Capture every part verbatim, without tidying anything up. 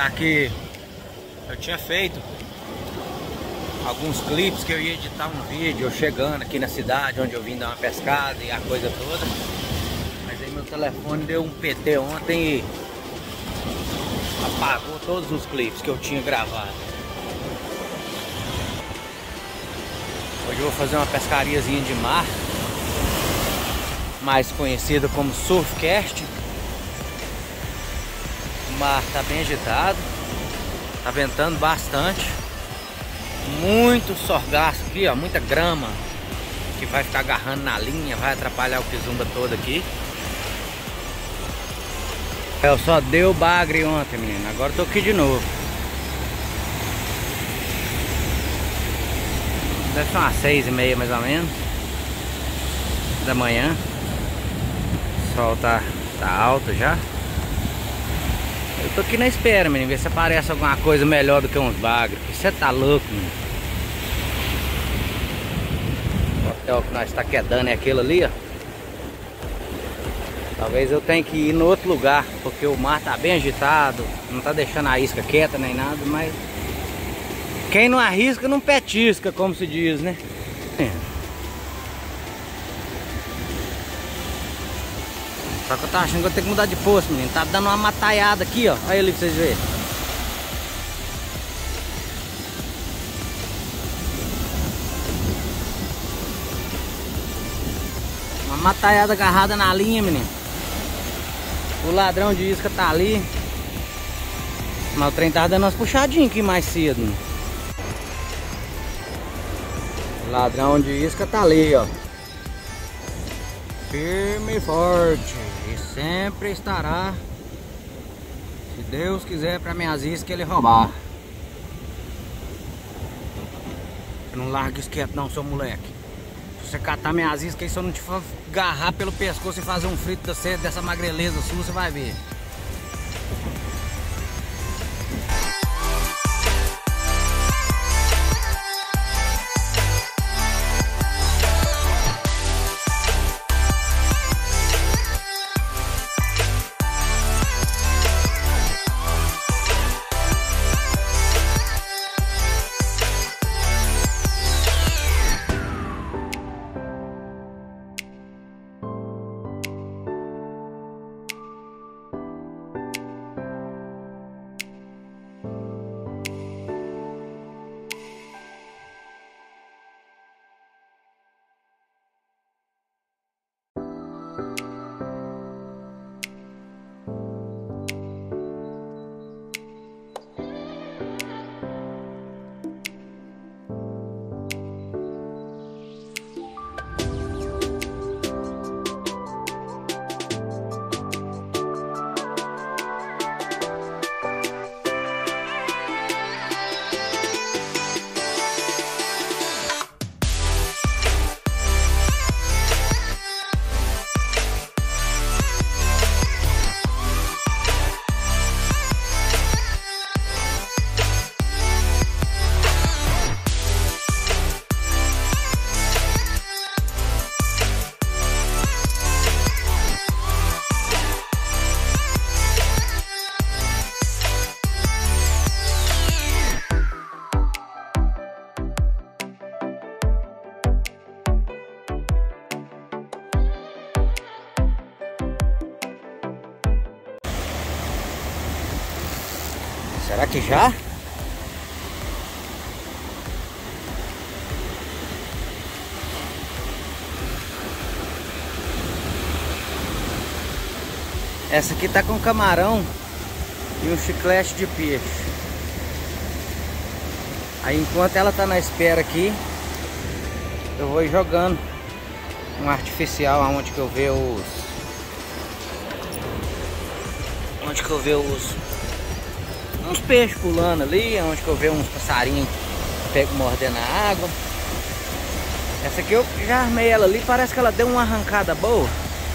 mostrar que eu tinha feito alguns clipes que eu ia editar um vídeo eu chegando aqui na cidade onde eu vim dar uma pescada e a coisa toda. Mas aí meu telefone deu um P T ontem e apagou todos os clipes que eu tinha gravado. Hoje eu vou fazer uma pescariazinha de mar, mais conhecida como Surfcast. O mar tá bem agitado, tá ventando bastante, muito sorgaço aqui, ó, muita grama que vai ficar agarrando na linha, vai atrapalhar o quizumba todo aqui. Eu só dei o bagre ontem, menino, agora eu tô aqui de novo. Deve ser umas seis e meia mais ou menos da manhã. O sol tá, tá alto já. Eu tô aqui na espera, menino, ver se aparece alguma coisa melhor do que uns bagres. Você tá louco, menino. O hotel que nós tá quedando é aquele ali, ó. Talvez eu tenha que ir no outro lugar, porque o mar tá bem agitado, não tá deixando a isca quieta nem nada, mas quem não arrisca não petisca, como se diz, né? É. Só que eu tô achando que eu tenho que mudar de posto, menino. Tá dando uma mataiada aqui, ó. Olha ali pra vocês verem. Uma mataiada agarrada na linha, menino. O ladrão de isca tá ali. Mas o trem tava dando umas puxadinhas aqui mais cedo, menino. O ladrão de isca tá ali, ó. Firme e forte. E sempre estará, se Deus quiser, para minhas iscas ele roubar. Eu não largo isso quieto não, seu moleque. Se você catar minhas iscas, se eu não te agarrar pelo pescoço e fazer um frito dessa, dessa magreleza sua, você vai ver. Será que já? Essa aqui tá com camarão e um chiclete de peixe. Aí enquanto ela tá na espera aqui, eu vou jogando um artificial aonde que eu ver os onde que eu ver os uns peixes pulando ali, onde que eu vejo uns passarinhos pego mordendo a água. Essa aqui eu já armei ela ali, parece que ela deu uma arrancada boa.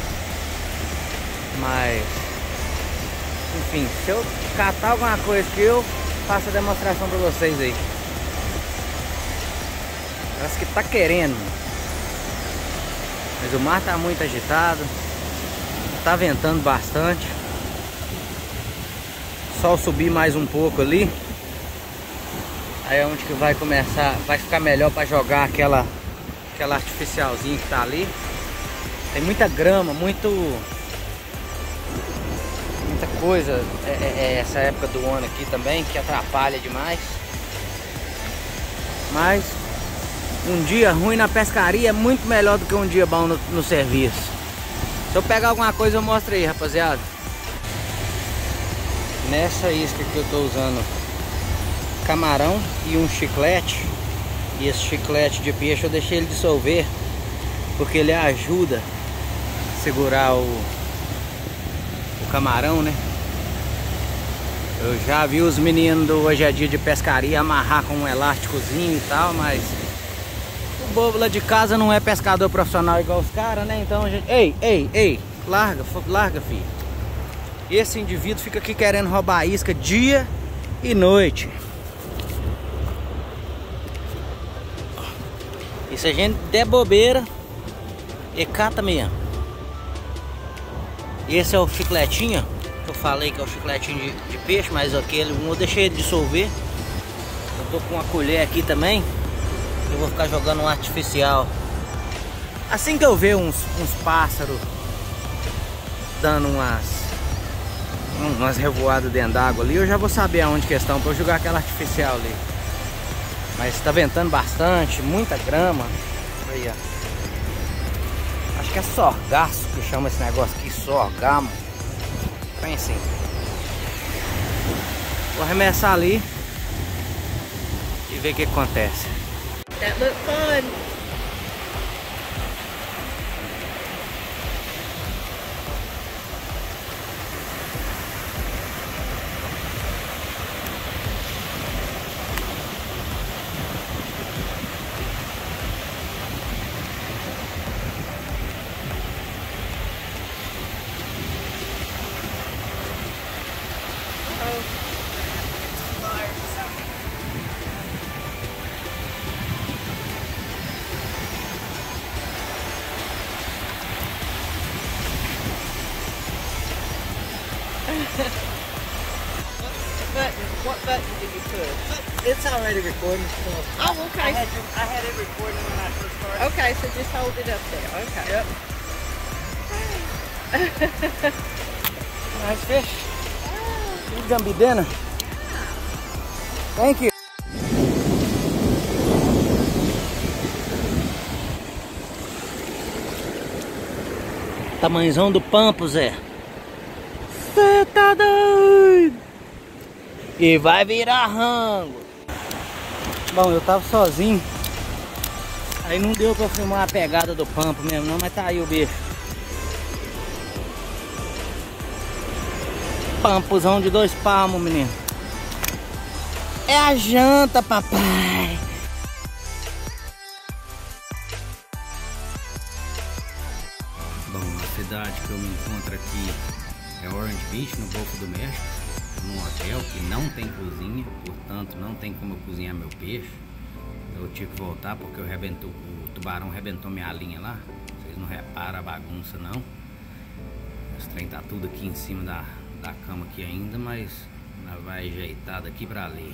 Mas enfim, se eu catar alguma coisa que eu faço a demonstração pra vocês aí. Parece que tá querendo. Mas o mar tá muito agitado, tá ventando bastante. sol subir mais um pouco ali, aí é onde que vai começar, vai ficar melhor para jogar aquela aquela artificialzinha que tá ali. Tem muita grama, muito muita coisa é, é, é essa época do ano aqui também que atrapalha demais. Mas um dia ruim na pescaria é muito melhor do que um dia bom no, no serviço. Se eu pegar alguma coisa eu mostro aí, rapaziada. Nessa isca que eu tô usando camarão e um chiclete. E esse chiclete de peixe eu deixei ele dissolver, porque ele ajuda a segurar o, o camarão, né? Eu já vi os meninos do Hoje é Dia de Pescaria amarrar com um elásticozinho e tal, mas o bobo lá de casa não é pescador profissional igual os caras, né? Então a gente... Ei, ei, ei, larga, larga, filho. Esse indivíduo fica aqui querendo roubar a isca dia e noite. E se a gente der bobeira, e cata mesmo. Esse é o chicletinho que eu falei que é o chicletinho de, de peixe, mas aquele um eu deixei ele dissolver. Eu tô com uma colher aqui também. Eu vou ficar jogando um artificial. Assim que eu ver uns, uns pássaros dando umas umas revoadas dentro d'água ali, eu já vou saber aonde que estão pra eu jogar aquela artificial ali. Mas tá ventando bastante, muita grama. Aí, ó. Acho que é sorgaço que chama esse negócio aqui, sorgamo. Bem assim. Vou arremessar ali e ver o que acontece. That looked fun. Button. What button did you push? It's already recording. So Oh, okay. I had, it, I had it recording when I first started. Okay, so just hold it up there. Okay. Yep. Nice fish. This is gonna be dinner. Thank you. Tamanhozão do pampo, Zé. Cê tá doido? E vai virar rango. Bom, eu tava sozinho. Aí não deu pra filmar a pegada do pampo mesmo não, mas tá aí o bicho. Pampozão de dois palmos, menino. É a janta, papai. Bom, a cidade que eu me encontro aqui é Orange Beach, no Golfo do México, num hotel que não tem cozinha, portanto não tem como eu cozinhar meu peixe. Eu tive que voltar porque eu rebentou, o tubarão rebentou minha linha lá. Vocês não reparam a bagunça não. Esse trem tá tudo aqui em cima da, da cama aqui ainda, mas ela vai ajeitar daqui pra ali.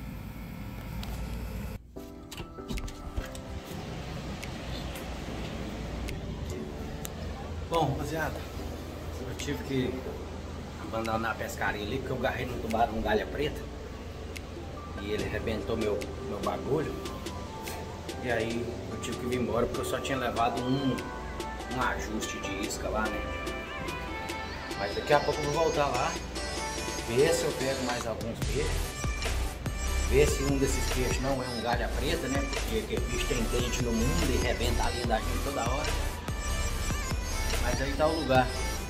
Bom, rapaziada, eu tive que abandonar a pescaria ali porque eu agarrei no tubarão galha preta e ele arrebentou meu, meu bagulho. E aí eu tive que vir embora porque eu só tinha levado um, um ajuste de isca lá, né? Mas daqui a pouco eu vou voltar lá, ver se eu pego mais alguns peixes, ver se um desses peixes não é um galha preta, né? Porque aquele bicho tem dente no mundo e arrebenta a linha da gente toda hora. Mas aí tá o lugar.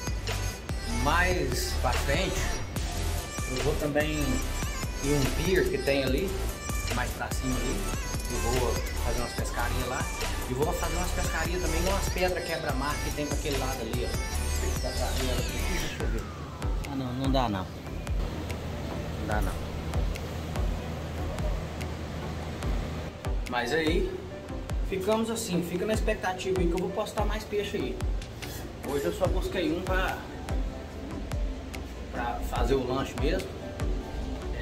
Mais pra frente eu vou também em um pier que tem ali, mais pra cima ali. Eu vou fazer umas pescarias lá. E vou fazer umas pescarias também umas pedras quebra-mar que tem pra aquele lado ali, ó. Deixa eu ver. Ah não, não dá não. Não dá não. Mas aí ficamos assim, fica na expectativa aí que eu vou postar mais peixe aí. Hoje eu só busquei um pra, pra fazer o lanche mesmo.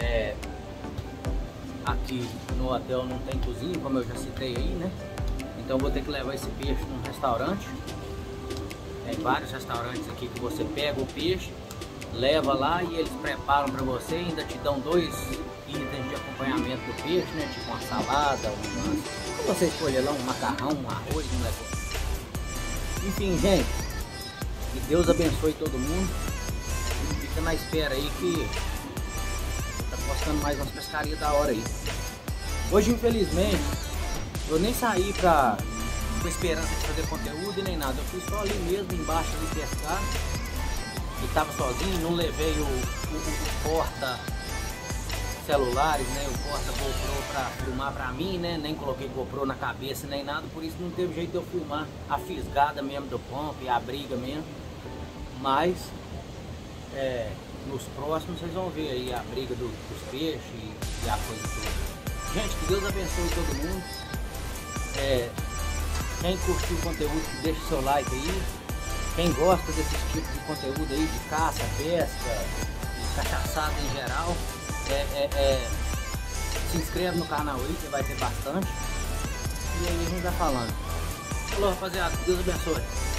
É, aqui no hotel não tem cozinha, como eu já citei aí, né? Então vou ter que levar esse peixe num restaurante. Tem vários restaurantes aqui que você pega o peixe, leva lá e eles preparam para você, ainda te dão dois itens de acompanhamento do peixe, né? Tipo uma salada, uma... como você escolher lá, um macarrão, um arroz, um negócio. Enfim, gente, que Deus abençoe todo mundo. Fica na espera aí que tá postando mais umas pescarias da hora aí. Hoje, infelizmente, eu nem saí pra, com esperança de fazer conteúdo e nem nada. Eu fui só ali mesmo, embaixo ali pescar. E tava sozinho, não levei o, o, o porta celulares, né? O porta GoPro pra filmar pra mim, né? Nem coloquei GoPro na cabeça nem nada, por isso não teve jeito de eu filmar a fisgada mesmo do pompo e a briga mesmo. Mas é, nos próximos vocês vão ver aí a briga do, dos peixes e, e a coisa toda. Gente, que Deus abençoe todo mundo. É, quem curtiu o conteúdo, deixa o seu like aí. Quem gosta desse tipo de conteúdo aí, de caça, pesca, de cachaçada em geral, é, é, é, se inscreve no canal aí, que vai ter bastante. E aí a gente vai falando. Falou, rapaziada, Deus abençoe.